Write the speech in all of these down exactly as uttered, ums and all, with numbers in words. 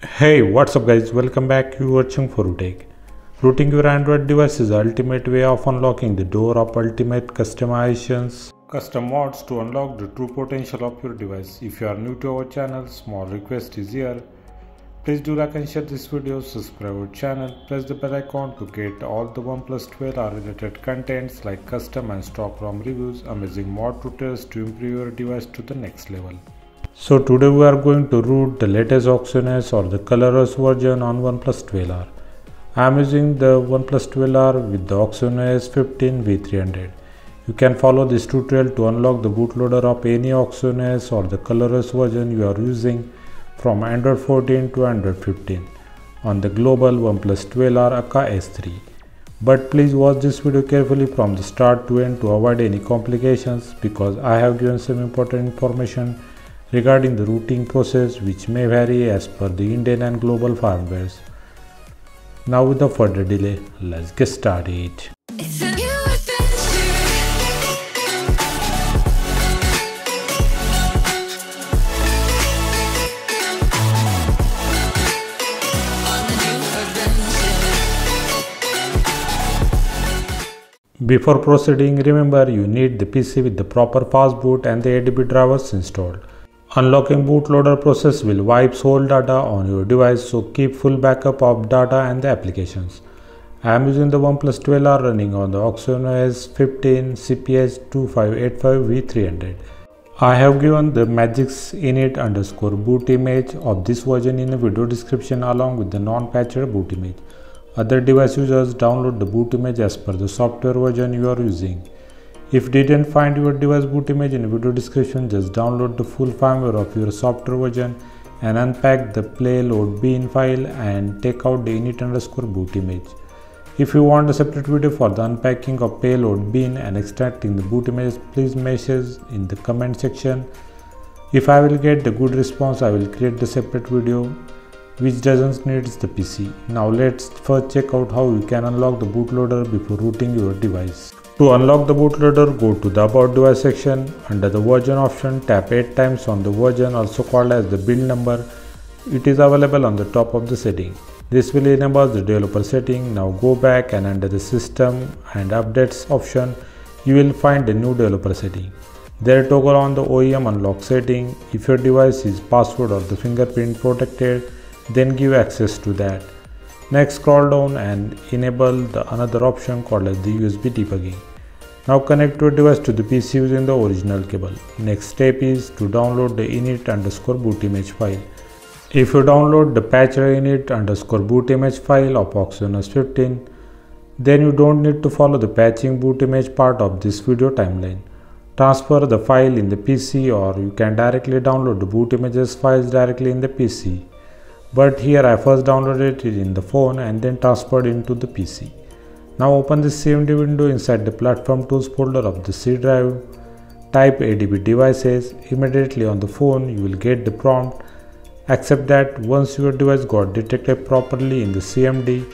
Hey, what's up guys? Welcome back. You are watching Forutech. Rooting your Android device is the ultimate way of unlocking the door of ultimate customizations, custom mods to unlock the true potential of your device. If you are new to our channel, small request is here. Please do like and share this video, subscribe our channel, press the bell icon to get all the OnePlus twelve R related contents like custom and stock ROM reviews, amazing mod tutorials to improve your device to the next level. So today we are going to root the latest OxygenOS or the ColorOS version on OnePlus twelve R. I am using the OnePlus twelve R with the OxygenOS fifteen v three hundred. You can follow this tutorial to unlock the bootloader of any OxygenOS or the ColorOS version you are using from Android fourteen to Android fifteen on the global OnePlus twelve R A K A S three. But please watch this video carefully from the start to end to avoid any complications, because I have given some important information regarding the rooting process which may vary as per the Indian and global firmwares. Now without further delay, let's get started. Before proceeding, remember you need the P C with the proper fastboot and the A D B drivers installed. Unlocking bootloader process will wipe all data on your device, so keep full backup of data and the applications. I am using the OnePlus twelve R running on the OxygenOS fifteen C P S two five eight five v three hundred. I have given the Magix init underscore boot image of this version in the video description along with the non-patched boot image. Other device users download the boot image as per the software version you are using. If you didn't find your device boot image in the video description, just download the full firmware of your software version and unpack the payload bin file and take out the init underscore boot image. If you want a separate video for the unpacking of payload bin and extracting the boot image, please message in the comment section. If I will get the good response, I will create the separate video which doesn't need the P C. Now let's first check out how you can unlock the bootloader before rooting your device. To unlock the bootloader, go to the About Device section. Under the version option, tap eight times on the version, also called as the build number. It is available on the top of the setting. This will enable the developer setting. Now go back and under the System and Updates option, you will find the new developer setting. There toggle on the O E M unlock setting. If your device is password or the fingerprint protected, then give access to that. Next, scroll down and enable the another option called as the U S B debugging. Now connect your device to the P C using the original cable. Next step is to download the init underscore boot image file. If you download the patched init underscore boot image file of OxygenOS fifteen, then you don't need to follow the patching boot image part of this video timeline. Transfer the file in the P C, or you can directly download the boot images files directly in the P C. But here I first downloaded it in the phone and then transferred into the P C. Now open the C M D window inside the platform tools folder of the C drive. Type A D B devices. Immediately on the phone you will get the prompt. Accept that once your device got detected properly in the C M D.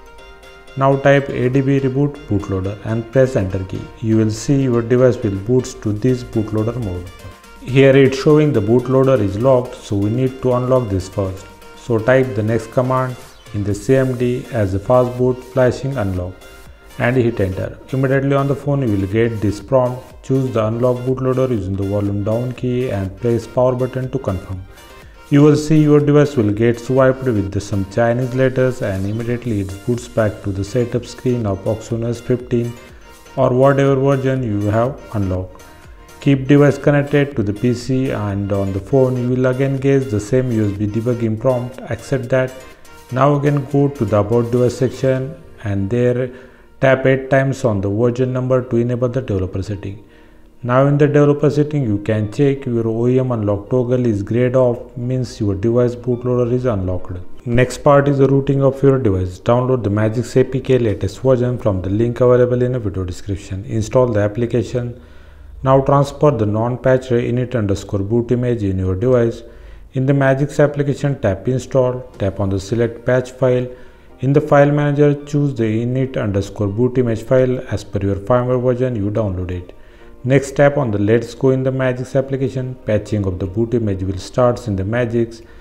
Now type A D B reboot bootloader and press enter key. You will see your device will boot to this bootloader mode. Here it's showing the bootloader is locked, so we need to unlock this first. So type the next command in the C M D as the fastboot flashing unlock and hit enter. Immediately on the phone you will get this prompt. Choose the unlock bootloader using the volume down key and press power button to confirm. You will see your device will get swiped with the some Chinese letters and immediately it boots back to the setup screen of OxygenOS fifteen or whatever version you have unlocked. Keep device connected to the P C, and on the phone you will again get the same U S B debugging prompt. Accept that. Now again go to the About Device section and there tap eight times on the version number to enable the developer setting. Now in the developer setting you can check your O E M unlock toggle is grayed off, means your device bootloader is unlocked. Next part is the rooting of your device. Download the Magix A P K latest version from the link available in the video description. Install the application. Now transfer the non-patched init underscore boot image in your device. In the Magix application, tap install, tap on the select patch file. In the file manager, choose the init underscore boot image file as per your firmware version you downloaded. Next, tap on the Let's Go in the Magix application. Patching of the boot image will start in the Magix.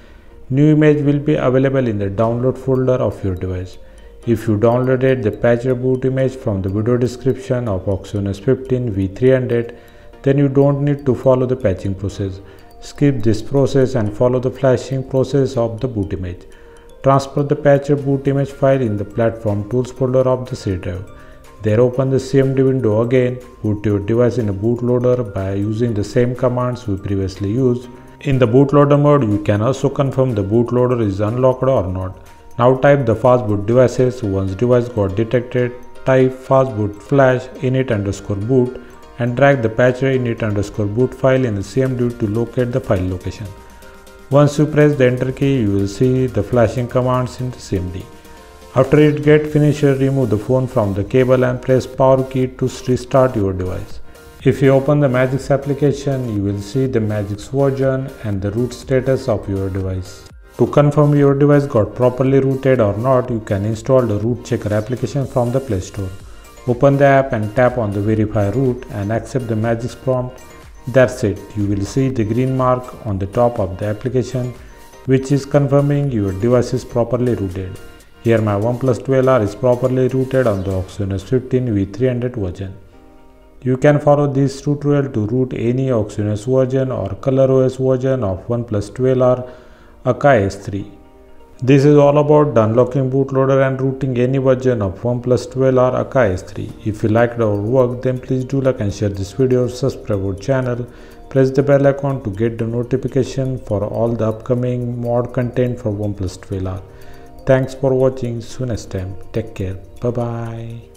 New image will be available in the download folder of your device. If you downloaded the patch reboot image from the video description of Oxygenus fifteen V three hundred, then you don't need to follow the patching process. Skip this process and follow the flashing process of the boot image. Transfer the patch reboot image file in the platform tools folder of the C drive. There open the C M D window again. Boot your device in a bootloader by using the same commands we previously used. In the bootloader mode, you can also confirm the bootloader is unlocked or not. Now type the fastboot devices. Once device got detected, type fastboot flash init underscore boot and drag the patch init underscore boot file in the C M D to locate the file location. Once you press the enter key, you will see the flashing commands in the C M D. After it gets finished, remove the phone from the cable and press power key to restart your device. If you open the Magisk application, you will see the Magisk version and the root status of your device. To confirm your device got properly rooted or not, you can install the Root Checker application from the Play Store. Open the app and tap on the Verify Root and accept the Magisk prompt. That's it. You will see the green mark on the top of the application, which is confirming your device is properly rooted. Here my OnePlus twelve R is properly rooted on the Oxygenus fifteen V three hundred version. You can follow this tutorial to root any Oxygenus version or ColorOS version of OnePlus twelve R Akai S three. This is all about unlocking bootloader and rooting any version of OnePlus twelve R Akai S three. If you liked our work, then please do like and share this video, subscribe our channel, press the bell icon to get the notification for all the upcoming mod content for OnePlus twelve R. Thanks for watching. See you next time. Take care. Bye bye.